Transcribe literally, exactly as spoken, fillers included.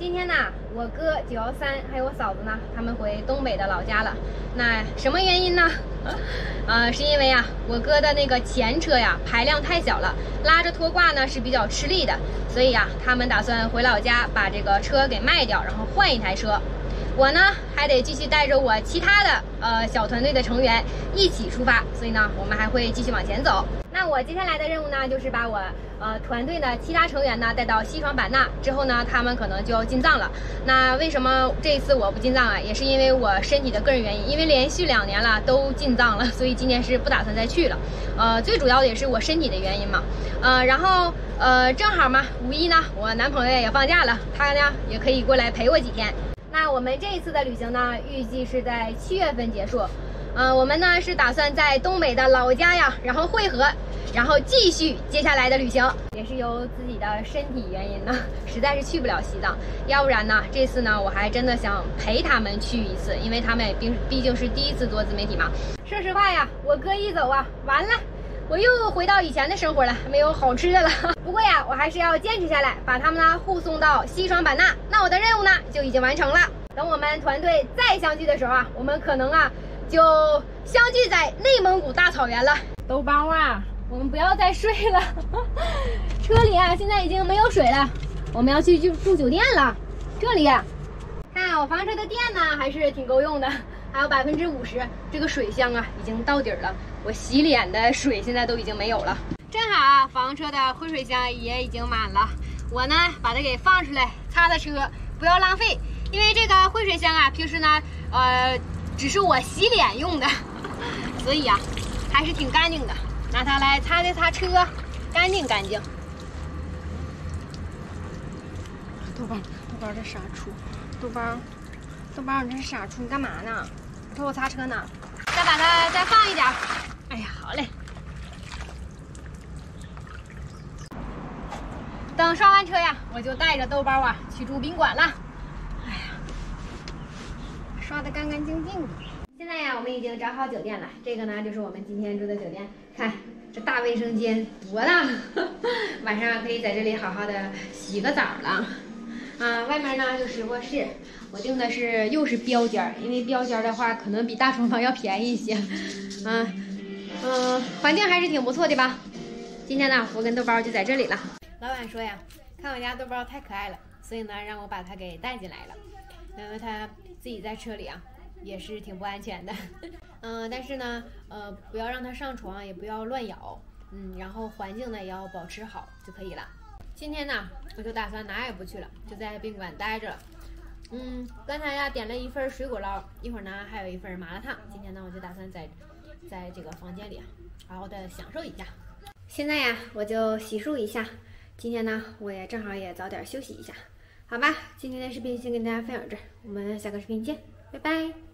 今天呢，我哥九幺三还有我嫂子呢，他们回东北的老家了。那什么原因呢？呃，是因为啊，我哥的那个前车呀排量太小了，拉着拖挂呢是比较吃力的，所以呀，他们打算回老家把这个车给卖掉，然后换一台车。我呢还得继续带着我其他的呃小团队的成员一起出发，所以呢，我们还会继续往前走。那我接下来的任务呢，就是把我呃团队的其他成员呢带到西双版纳之后呢，他们可能就要进藏了。那为什么这一次我不进藏啊？也是因为我身体的个人原因，因为连续两年了都进藏了，所以今年是不打算再去了。呃，最主要的也是我身体的原因嘛。呃，然后呃正好嘛，五一呢，我男朋友也放假了，他呢也可以过来陪我几天。那我们这一次的旅行呢，预计是在七月份结束。呃，我们呢是打算在东北的老家呀，然后汇合，然后继续接下来的旅行。也是由自己的身体原因呢，实在是去不了西藏。要不然呢，这次呢我还真的想陪他们去一次，因为他们也毕毕竟是第一次做自媒体嘛。说实话呀，我哥一走啊，完了，我又回到以前的生活了，没有好吃的了。不过呀，我还是要坚持下来，把他们呢护送到西双版纳。那我的任务呢就已经完成了。等我们团队再相聚的时候啊，我们可能啊就相聚在内蒙古大草原了。豆包啊，我们不要再睡了，车里啊现在已经没有水了，我们要去住住酒店了。这里看我房车的电呢还是挺够用的，还有百分之五十。这个水箱啊已经到底了，我洗脸的水现在都已经没有了。正好啊，房车的灰水箱也已经满了，我呢把它给放出来擦擦车，不要浪费。因为这个灰水箱啊，平时呢，呃，只是我洗脸用的，所以呀、啊，还是挺干净的。拿它来擦擦擦车，干净干净。豆包，豆包这傻处，豆包，豆包你这是傻处，你干嘛呢？你瞅我擦车呢。再把它再放一点。哎呀，好嘞。等刷完车呀，我就带着豆包啊去住宾馆了。哎呀，刷得干干净净的。现在呀，我们已经找好酒店了。这个呢，就是我们今天住的酒店。看这大卫生间多大，晚上可以在这里好好的洗个澡了。啊，外面呢就是卧室，我订的是又是标间，因为标间的话可能比大床房要便宜一些。嗯嗯、呃，环境还是挺不错的吧？今天呢，我跟豆包就在这里了。老板说呀，看我家豆包太可爱了，所以呢让我把它给带进来了，因为它自己在车里啊也是挺不安全的。嗯、呃，但是呢，呃，不要让它上床，也不要乱咬，嗯，然后环境呢也要保持好就可以了。今天呢，我就打算哪也不去了，就在宾馆待着了。嗯，刚才呀点了一份水果捞，一会儿呢还有一份麻辣烫。今天呢，我就打算在在这个房间里啊好好的享受一下。现在呀，我就洗漱一下。今天呢，我也正好也早点休息一下，好吧？今天的视频先跟大家分享这儿，我们下个视频见，拜拜。